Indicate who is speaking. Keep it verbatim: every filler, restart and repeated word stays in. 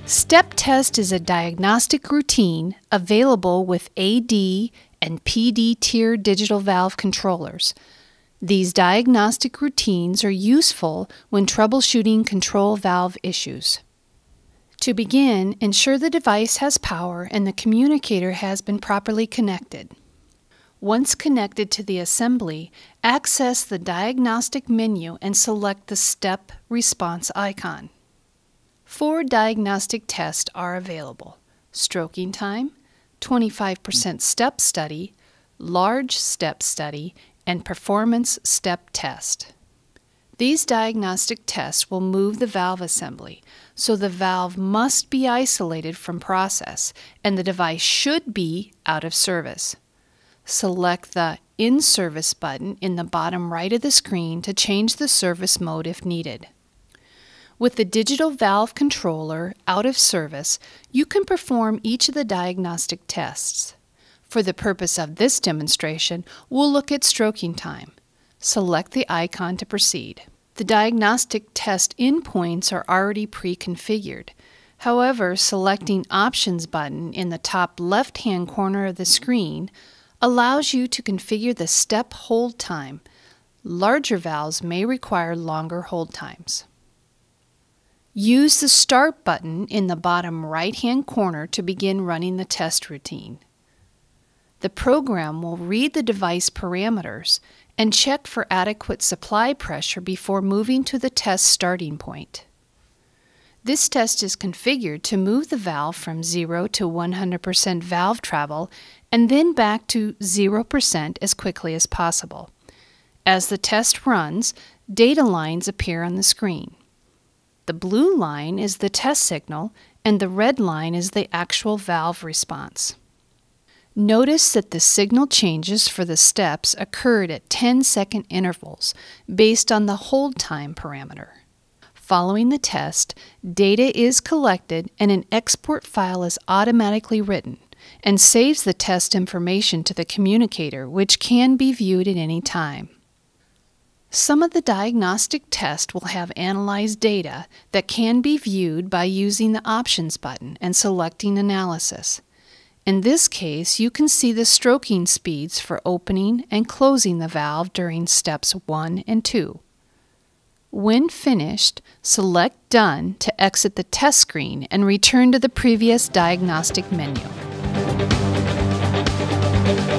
Speaker 1: Step test is a diagnostic routine available with A D and P D tier digital valve controllers. These diagnostic routines are useful when troubleshooting control valve issues. To begin, ensure the device has power and the communicator has been properly connected. Once connected to the assembly, access the diagnostic menu and select the step response icon. Four diagnostic tests are available: stroking time, twenty-five percent step study, large step study, and performance step test. These diagnostic tests will move the valve assembly, so the valve must be isolated from process and the device should be out of service. Select the In Service button in the bottom right of the screen to change the service mode if needed. With the digital valve controller out of service, you can perform each of the diagnostic tests. For the purpose of this demonstration, we'll look at stroking time. Select the icon to proceed. The diagnostic test endpoints are already pre-configured. However, selecting Options button in the top left-hand corner of the screen allows you to configure the step hold time. Larger valves may require longer hold times. Use the Start button in the bottom right-hand corner to begin running the test routine. The program will read the device parameters and check for adequate supply pressure before moving to the test starting point. This test is configured to move the valve from zero to one hundred percent valve travel and then back to zero percent as quickly as possible. As the test runs, data lines appear on the screen. The blue line is the test signal and the red line is the actual valve response. Notice that the signal changes for the steps occurred at ten second intervals based on the hold time parameter. Following the test, data is collected and an export file is automatically written and saves the test information to the communicator, which can be viewed at any time. Some of the diagnostic tests will have analyzed data that can be viewed by using the Options button and selecting Analysis. In this case, you can see the stroking speeds for opening and closing the valve during steps one and two. When finished, select Done to exit the test screen and return to the previous diagnostic menu.